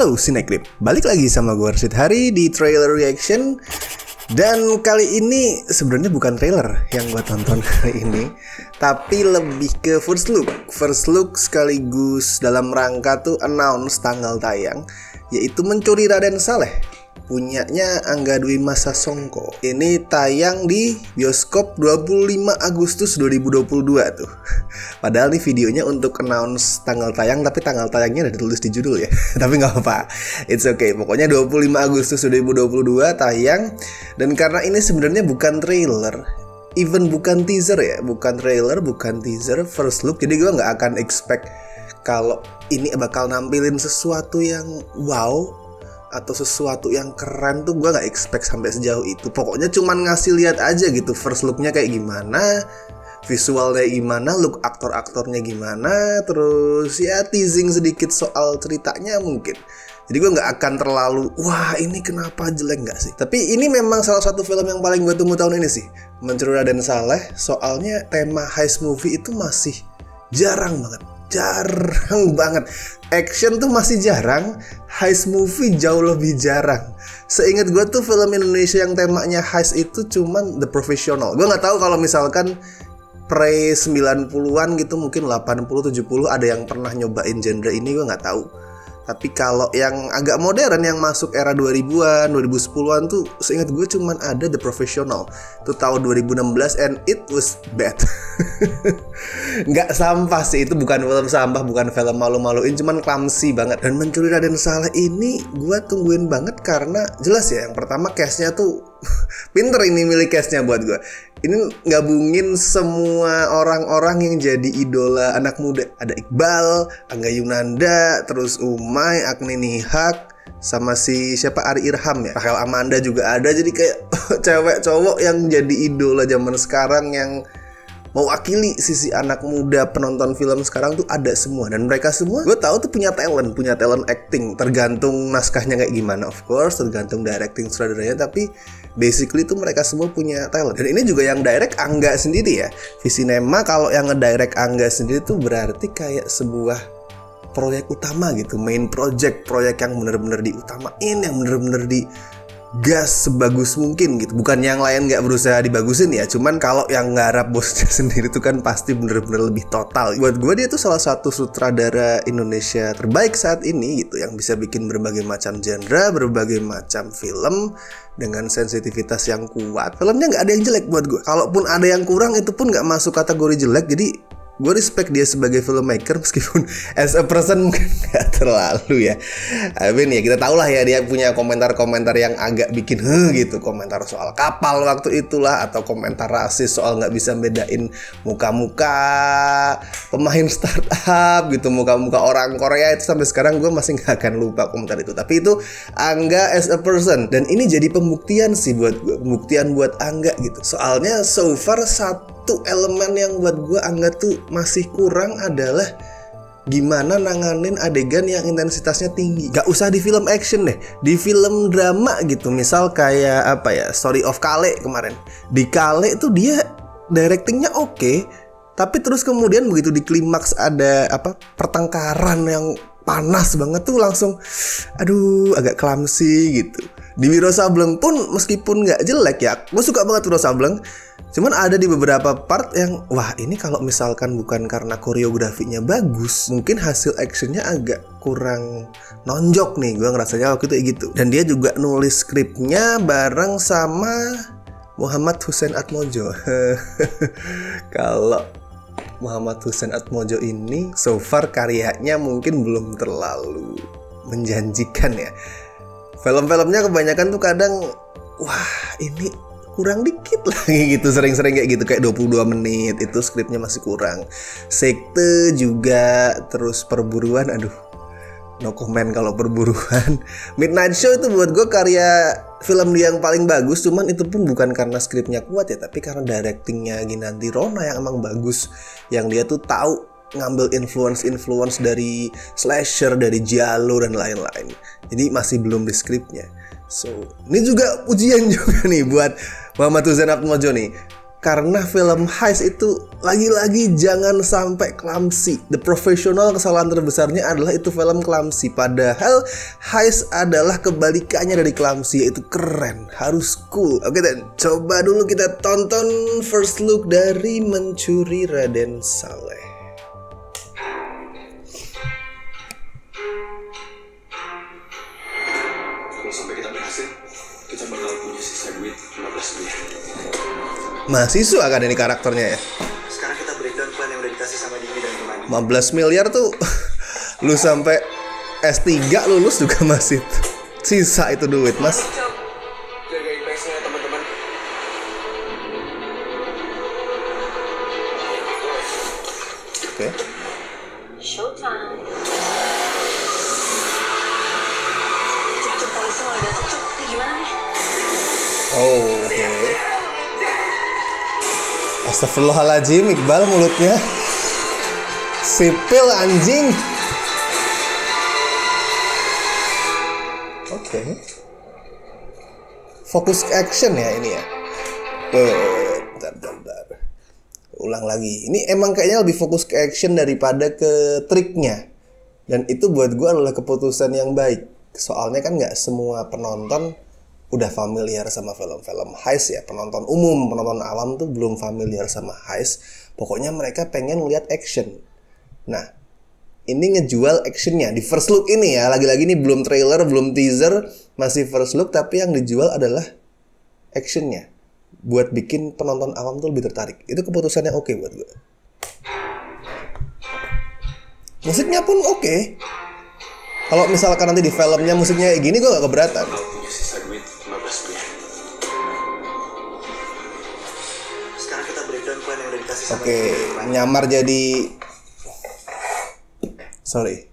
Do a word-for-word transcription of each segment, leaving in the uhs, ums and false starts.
Halo Cineklip, balik lagi sama gue Rashid Hari di Trailer Reaction. Dan kali ini sebenarnya bukan trailer yang gue tonton kali ini, tapi lebih ke first look. First look sekaligus dalam rangka tuh announce tanggal tayang, yaitu Mencuri Raden Saleh, punyanya Angga Dwi Masa Songko. Ini tayang di bioskop dua puluh lima Agustus dua ribu dua puluh dua tuh. Padahal nih videonya untuk announce tanggal tayang, tapi tanggal tayangnya udah ditulis di judul ya. Tapi nggak apa-apa, it's okay. Pokoknya dua puluh lima Agustus dua ribu dua puluh dua tayang. Dan karena ini sebenarnya bukan trailer, even bukan teaser ya, bukan trailer, bukan teaser, first look. Jadi gue nggak akan expect kalau ini bakal nampilin sesuatu yang wow atau sesuatu yang keren tuh. Gue gak expect sampai sejauh itu. Pokoknya cuman ngasih lihat aja gitu first looknya kayak gimana, visualnya gimana, look aktor-aktornya gimana, terus ya teasing sedikit soal ceritanya mungkin. Jadi gue gak akan terlalu wah ini kenapa jelek gak sih. Tapi ini memang salah satu film yang paling gue tunggu tahun ini sih, Mencuri Raden Saleh. Soalnya tema heist movie itu masih jarang banget. Jarang banget. Action tuh masih jarang, heist movie jauh lebih jarang. Seingat gue tuh film Indonesia yang temanya heist itu cuman The Professional. Gue gak tahu kalau misalkan pre sembilan puluhan gitu, mungkin delapan puluh tujuh puluh ada yang pernah nyobain genre ini, gue gak tahu. Tapi kalau yang agak modern yang masuk era dua ribuan, dua ribu sepuluhan tuh seingat gue cuman ada The Professional. Itu tahun dua ribu enam belas and it was bad. Nggak sampah sih, itu bukan film sampah, bukan film malu-maluin, cuman clumsy banget. Dan Mencuri Raden Saleh ini gue tungguin banget karena jelas ya, yang pertama castnya tuh pinter ini milih castnya buat gue. Ini gabungin semua orang-orang yang jadi idola anak muda. Ada Iqbal, Angga Yunanda, terus Umay, Agni Nihak, sama si siapa Ari Irham ya, Rachel Amanda juga ada. Jadi kayak cewek cowok yang jadi idola zaman sekarang yang mewakili sisi anak muda penonton film sekarang tuh ada semua. Dan mereka semua gue tahu tuh punya talent, punya talent acting. Tergantung naskahnya kayak gimana, of course, tergantung directing sutradaranya, tapi basically tuh mereka semua punya talent. Dan ini juga yang direct Angga sendiri ya. Visinema kalau yang ngedirect Angga sendiri tuh berarti kayak sebuah proyek utama gitu, main project, proyek yang bener-bener diutamain, yang bener-bener di gas sebagus mungkin gitu. Bukan yang lain nggak berusaha dibagusin ya, cuman kalau yang ngarap bosnya sendiri tuh kan pasti bener-bener lebih total. Buat gue dia tuh salah satu sutradara Indonesia terbaik saat ini gitu, yang bisa bikin berbagai macam genre, berbagai macam film dengan sensitivitas yang kuat. Filmnya nggak ada yang jelek buat gue. Kalaupun ada yang kurang itu pun nggak masuk kategori jelek. Jadi gue respect dia sebagai filmmaker, meskipun as a person mungkin gak terlalu ya. I mean ya kita tahu lah ya, dia punya komentar-komentar yang agak bikin huh gitu. Komentar soal kapal waktu itulah, atau komentar rasis soal gak bisa bedain muka-muka pemain startup gitu, muka-muka orang Korea. Itu sampai sekarang gue masih gak akan lupa komentar itu. Tapi itu Angga as a person. Dan ini jadi pembuktian sih buat gue, pembuktian buat Angga gitu. Soalnya so far satu Satu elemen yang buat gue Angga tuh masih kurang adalah gimana nanganin adegan yang intensitasnya tinggi. Gak usah di film action deh, di film drama gitu. Misal kayak apa ya, Story of Kale kemarin. Di Kale tuh dia directingnya oke, okay, tapi terus kemudian begitu di klimaks ada apa pertengkaran yang panas banget tuh langsung aduh agak clumsy gitu. Di Wiro Sableng pun meskipun gak jelek ya, gue suka banget Wiro Sableng, cuman ada di beberapa part yang wah ini kalau misalkan bukan karena koreografinya bagus, mungkin hasil actionnya agak kurang nonjok nih. Gue ngerasanya waktu itu gitu. Dan dia juga nulis skripnya bareng sama Muhammad Hussein Atmojo. Kalau Muhammad Hussein Atmojo ini so far karyanya mungkin belum terlalu menjanjikan ya. Film-filmnya kebanyakan tuh kadang wah ini kurang dikit lagi gitu, sering-sering kayak gitu, kayak dua puluh dua menit itu skripnya masih kurang. Sekte juga, terus perburuan, aduh no comment kalau perburuan. Midnight Show itu buat gue karya film dia yang paling bagus, cuman itu pun bukan karena skripnya kuat ya, tapi karena directingnya Ginanti Rona yang emang bagus, yang dia tuh tahu ngambil influence-influence dari slasher, dari giallo dan lain-lain. Jadi masih belum di skripnya. So, ini juga ujian juga nih buat Muhammad Hussein Atmojo nih. Karena film heist itu lagi-lagi jangan sampai clumsy. The Professional kesalahan terbesarnya adalah itu film clumsy. Padahal heist adalah kebalikannya dari clumsy, yaitu keren, harus cool. Oke dan coba dulu kita tonton first look dari Mencuri Raden Saleh. Kalau sampai kita berhasil, kita bakal punya sisa duit lima belas miliar. Mahasiswa kan ini karakternya ya. Sekarang kita breakdown plan yang udah dikasih sama Dini dan teman. lima belas miliar tuh lu sampai S tiga lulus juga masih sisa itu duit, Mas. Jaga I P S-nya teman-teman. Oke. Showtime. Cuk-cuk polisi mau datang, Cuk. Ini gimana nih? Oh, oke. Okay. Astagfirullahaladzim, Iqbal mulutnya sipil anjing. Oke. Okay. Fokus ke action ya ini ya. Tuh, bentar, bentar, bentar. Ulang lagi. Ini emang kayaknya lebih fokus ke action daripada ke triknya. Dan itu buat gue adalah keputusan yang baik. Soalnya kan gak semua penonton udah familiar sama film-film heist ya. Penonton umum, penonton awam tuh belum familiar sama heist. Pokoknya mereka pengen lihat action. Nah, ini ngejual actionnya di first look ini ya. Lagi-lagi ini belum trailer, belum teaser, masih first look. Tapi yang dijual adalah actionnya, buat bikin penonton awam tuh lebih tertarik. Itu keputusannya oke buat gue. Musiknya pun oke. Kalau misalkan nanti di filmnya musiknya kayak gini, gue gak keberatan. Punya sisa duit lima belas miliar. Sekarang kita breakdown plan yang udah dikasih sama Oke, nyamar jadi sorry.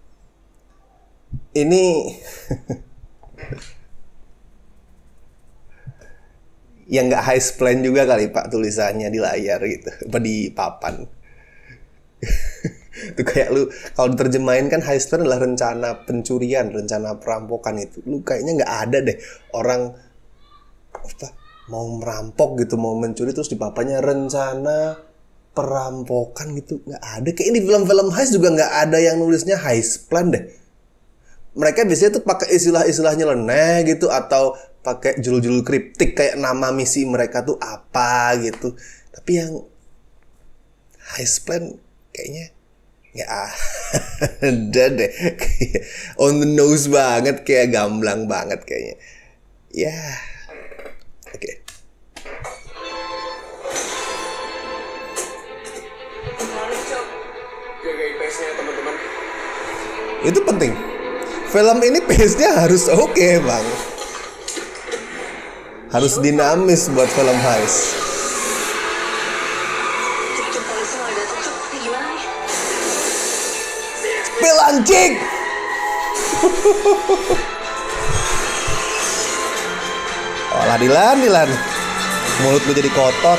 Ini yang nggak heist plan juga kali Pak tulisannya di layar gitu, apa di papan. Itu kayak lu kalau diterjemahin kan heist plan adalah rencana pencurian, rencana perampokan itu. Lu kayaknya nggak ada deh orang apa mau merampok gitu, mau mencuri terus di papannya rencana perampokan gitu, nggak ada. Kayak di film-film heist juga nggak ada yang nulisnya heist plan deh. Mereka biasanya tuh pakai istilah-istilah nyeleneh gitu atau pakai judul-judul kriptik kayak nama misi mereka tuh apa gitu. Tapi yang heist plan kayaknya nggak ada deh. On the nose banget, kayak gamblang banget kayaknya. Ya, oke. Okay. Jaga I P S-nya teman-teman. Itu penting. Film ini pace-nya harus oke, okay, Bang. Harus dinamis buat film heist. Cuk-cuk polisi mau datang, Cuk. Ini gimana nih? Pil anjing. Olah Dilan, Dilan. Mulut lu jadi kotor.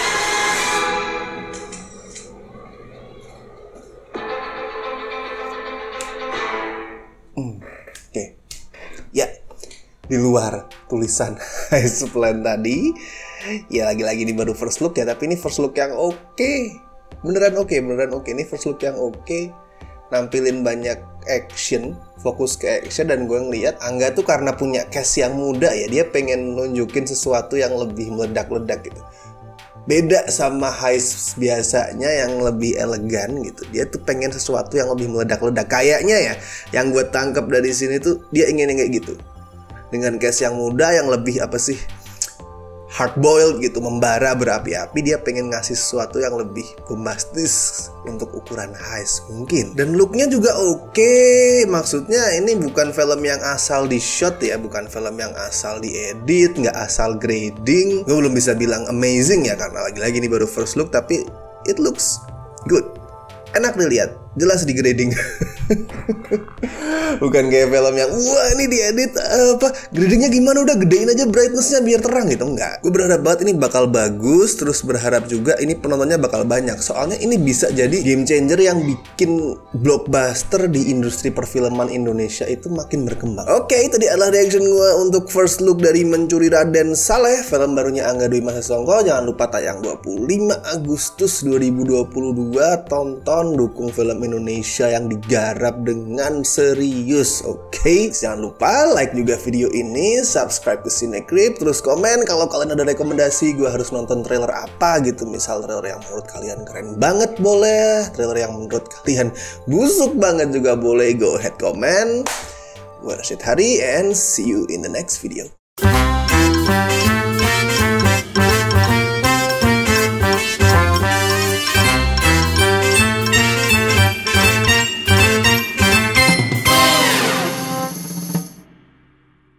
Hmm, oke. Okay. Ya, di luar tulisan heist plan tadi, ya lagi-lagi ini baru first look ya, tapi ini first look yang oke. Okay. Beneran oke, okay, beneran oke. Okay. Ini first look yang oke. Okay. Nampilin banyak action, fokus ke action, dan gue ngeliat Angga tuh karena punya cast yang muda ya, dia pengen nunjukin sesuatu yang lebih meledak-ledak gitu. Beda sama heist biasanya yang lebih elegan gitu. Dia tuh pengen sesuatu yang lebih meledak-ledak. Kayaknya ya, yang gue tangkap dari sini tuh dia ingin kayak gitu. Dengan cast yang muda yang lebih apa sih, hard-boiled gitu, membara berapi-api. Dia pengen ngasih sesuatu yang lebih bombastis untuk ukuran heist mungkin. Dan looknya juga oke okay. Maksudnya ini bukan film yang asal di shot ya, bukan film yang asal diedit, nggak asal grading. Gue belum bisa bilang amazing ya, karena lagi-lagi ini baru first look. Tapi it looks good, enak dilihat, jelas di grading. Bukan kayak film yang wah ini diedit apa gradingnya gimana, udah gedein aja brightnessnya biar terang gitu. Enggak, gue berharap banget ini bakal bagus. Terus berharap juga ini penontonnya bakal banyak. Soalnya ini bisa jadi game changer yang bikin blockbuster di industri perfilman Indonesia itu makin berkembang. Oke, itu dia adalah reaction gue untuk first look dari Mencuri Raden Saleh, film barunya Angga Dwi Mas Songko. Jangan lupa tayang dua puluh lima Agustus dua ribu dua puluh dua. Tonton, dukung film Indonesia yang digarap dengan serius. Oke, okay? Jangan lupa like juga video ini, subscribe ke Cinecrip, terus komen kalau kalian ada rekomendasi gue harus nonton trailer apa gitu. Misal trailer yang menurut kalian keren banget boleh, trailer yang menurut kalian busuk banget juga boleh. Go ahead comment. Gue Rashid Hari and see you in the next video.